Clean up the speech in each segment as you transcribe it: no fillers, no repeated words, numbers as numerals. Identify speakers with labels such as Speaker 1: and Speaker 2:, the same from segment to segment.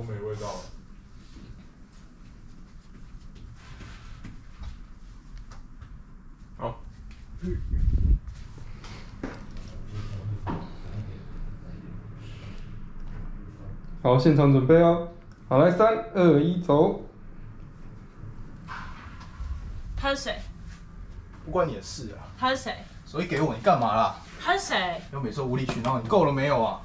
Speaker 1: 没味道了。好。
Speaker 2: 好，现场准备哦。好，来3、2、1，走。
Speaker 3: 他是谁？
Speaker 4: 不关你的事啊！
Speaker 3: 他是谁？
Speaker 4: 手机给我，你干嘛啦？
Speaker 3: 他是谁？
Speaker 4: 又每次无理取闹，你够了没有啊？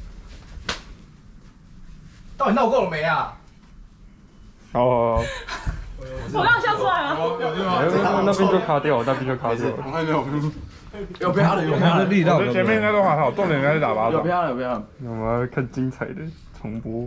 Speaker 4: 到底闹够了没啊？
Speaker 2: 好。
Speaker 3: 我刚笑出来了。
Speaker 2: 那边就卡掉，那边就卡掉。
Speaker 1: 我看见我们
Speaker 4: 有飘了，有飘了，
Speaker 1: 力道。我觉得前面应该都还好，重点应该是打巴掌。
Speaker 4: 有飘了，有飘了。
Speaker 2: 那我们要看精彩的重播。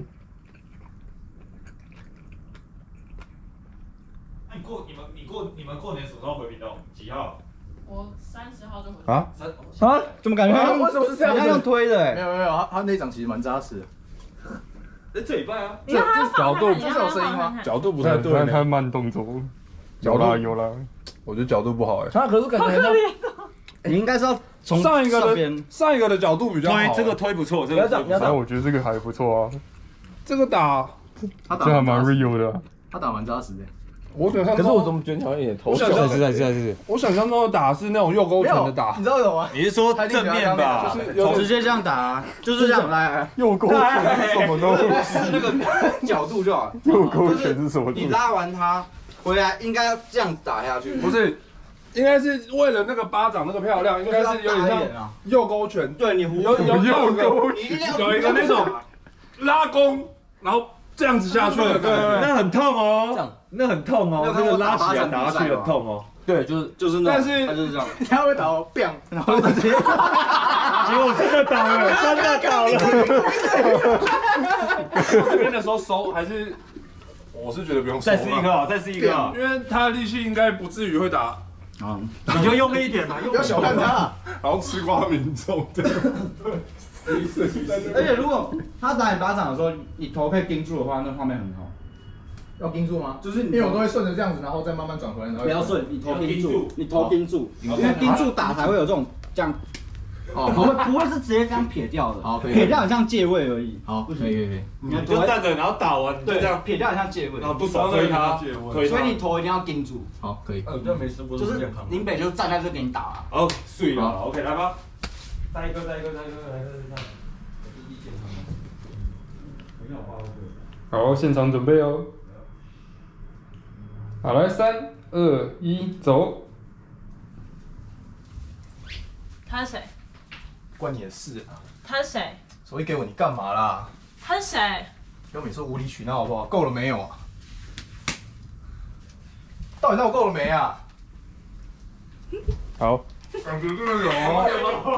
Speaker 5: 你们过年什么时候回屏东？几号？
Speaker 3: 我30号就回。
Speaker 1: 啊？
Speaker 6: 怎么感觉？
Speaker 4: 为什么是这样？
Speaker 6: 好像用推的
Speaker 4: 没有，他那场其实蛮扎实的。
Speaker 5: 这礼拜啊。
Speaker 3: 你让他
Speaker 1: 角度
Speaker 3: 这是
Speaker 4: 有声音吗？
Speaker 1: 角度不太对。
Speaker 2: 他慢动作。有啦有啦。
Speaker 1: 我觉得角度不好哎。
Speaker 6: 他可是感觉很像，你应该是要从
Speaker 1: 上一个的角度比较好。
Speaker 5: 这个推不错，这个。
Speaker 2: 然后我觉得这个还不错啊。
Speaker 1: 这个打，
Speaker 4: 这
Speaker 2: 还蛮 real 的。
Speaker 4: 他打蛮扎实的。
Speaker 1: 我想象中，
Speaker 6: 可是我怎么觉得好像有点头小？是。
Speaker 1: 我想象中的打是那种右勾拳的打，
Speaker 4: 你知道有吗？
Speaker 5: 你是说正面吧？
Speaker 1: 就是
Speaker 6: 直接这样打，就是这样来。
Speaker 2: 右勾拳是什么东西？
Speaker 6: 那个角度就好。
Speaker 2: 右勾拳是什么东西？
Speaker 6: 你拉完它回来应该要这样打下去。
Speaker 1: 不是，应该是为了那个巴掌那个漂亮，应该是有点像右勾拳。
Speaker 6: 对你
Speaker 1: 有右勾，有一个那种拉弓，然后这样子下去的感觉，
Speaker 5: 那很痛哦。那很痛哦，那个拉起来打下去很痛哦。
Speaker 6: 对，就是那。
Speaker 1: 但是
Speaker 6: 他就是这样，
Speaker 4: 他会打我 bang， 然后直接，
Speaker 5: 结果真的倒了，真的倒了。
Speaker 1: 这边的时候收还是，我是觉得不用收。
Speaker 5: 再试一个，再试一个，
Speaker 1: 因为他的力气应该不至于会打。
Speaker 5: 你就用力一点嘛，
Speaker 4: 不要小看他，
Speaker 1: 然后吃瓜民众的。
Speaker 6: 而且如果他打你巴掌的时候，你头可以盯住的话，那画面很好。
Speaker 4: 要盯住吗？
Speaker 6: 就是
Speaker 4: 因为我都会顺着这样子，然后再慢慢转回来。
Speaker 6: 不要顺，你头盯住，你头盯住，因为盯住打才会有这种这样。哦，不会是直接这样撇掉的。好，可以。撇掉很像借位而已。好，可以。
Speaker 5: 你就站着，然后打完，对，这样
Speaker 6: 撇掉很像借位。
Speaker 5: 然后不手推他，推。
Speaker 6: 所以你头一定要盯住。
Speaker 4: 好，可以。
Speaker 5: 我真没试过，
Speaker 6: 就是林北就站在这给你打啊。
Speaker 5: 哦，碎了。OK， 来吧。再一个，来。
Speaker 2: 好，现场准备哦。好，来3、2、1，走。
Speaker 3: 他是谁？
Speaker 4: 关你的事啊！
Speaker 3: 他是谁？
Speaker 4: 手机给我，你干嘛啦？
Speaker 3: 他是谁？
Speaker 4: 不要每次无理取闹好不好？够了没有啊？到底闹够了没啊？
Speaker 2: 好。
Speaker 1: 感觉真的有哦。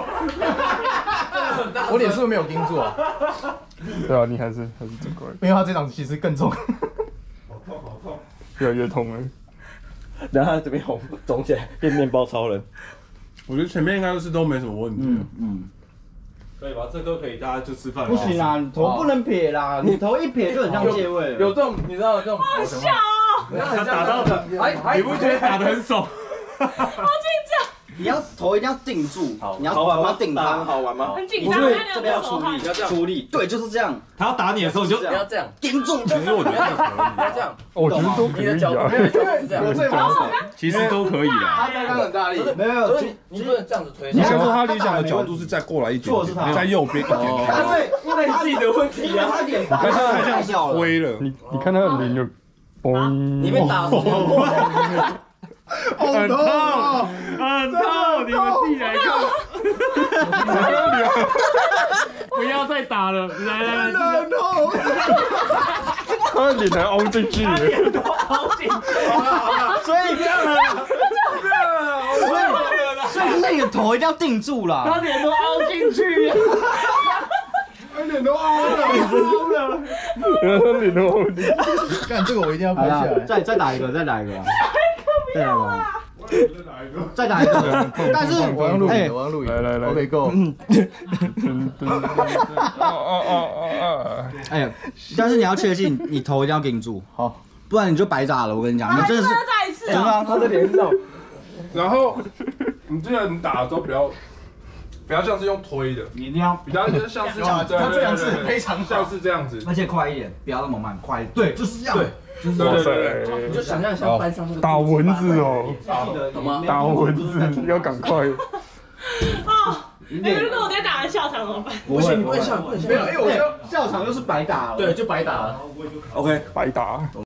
Speaker 4: 我脸是不是没有盯住啊？
Speaker 2: 对啊，你还是真乖。
Speaker 4: 因为他这场其实更重。
Speaker 1: 好痛。
Speaker 2: 越来越痛了。
Speaker 6: 然后他这边红肿起来，变面包超人。
Speaker 1: 我觉得前面应该都没什么问题。
Speaker 5: 可以吧？这个可以，大家就吃饭。
Speaker 6: 不行啊，你头不能撇啦，你头一撇就很像借位了。
Speaker 1: 有这种，你知道这种。
Speaker 3: 好笑哦！
Speaker 5: 他打到的，你不觉得打得很爽？
Speaker 3: 好紧张。
Speaker 6: 你要头一定要定住，你要把它定它，好玩吗？
Speaker 3: 很紧张，
Speaker 6: 这边要出力，要出力，对，就是这样。
Speaker 5: 他要打你的时候，你就
Speaker 6: 要这样盯住。其实
Speaker 5: 我觉得这可以，
Speaker 6: 不要这样。
Speaker 2: 我觉得都可以啊。
Speaker 4: 我最麻烦，
Speaker 5: 其实都可以的。
Speaker 4: 他刚刚很大力，
Speaker 6: 没有，你不能这样子推。
Speaker 1: 你先说他理想的角度是再过来一点点，在右边一点点。
Speaker 6: 因为自己的问题啊，他脸
Speaker 1: 但是太像灰了。
Speaker 2: 你看他的脸就，
Speaker 6: 你被打死。
Speaker 1: 很痛，
Speaker 5: 很痛，你们自己来看。不要再打了，来，
Speaker 4: 很痛。
Speaker 2: 他的脸还凹进去，
Speaker 5: 脸都凹进去，
Speaker 6: 所以这样了，所以那个头一定要定住啦。
Speaker 5: 他脸都凹进去，
Speaker 1: 他脸都凹了，
Speaker 2: 他脸都凹进去。
Speaker 4: 干这个我一定要拍下来。
Speaker 6: 再打一个，再打一个。再打一个，但是
Speaker 4: 我要录影，我要录影。
Speaker 2: 来
Speaker 4: ，OK go。
Speaker 6: 哎呀，但是你要确信你头一定要顶住，好，不然你就白打了。我跟你讲，你真的是
Speaker 3: 再一次，
Speaker 6: 真的，他在脸上。
Speaker 1: 然后你记得你打的时候不要不要像是用推的，
Speaker 6: 你一定要，
Speaker 1: 比较像是
Speaker 4: 他这样子非常
Speaker 1: 像是这样子，
Speaker 6: 而且快一点，不要那么慢，快一点。对，就是这样。
Speaker 1: 对对对，
Speaker 5: 对，
Speaker 4: 就想象一下班上那个
Speaker 5: 打蚊子哦，
Speaker 6: 好吗？
Speaker 5: 打蚊子要赶快。
Speaker 3: 哦，如果我直接打完笑场怎么办？
Speaker 6: 不行，
Speaker 4: 不能笑，不能笑，
Speaker 6: 没有，因为我觉得笑场就是白打了。
Speaker 4: 对，就白打了。
Speaker 6: OK，
Speaker 5: 白打。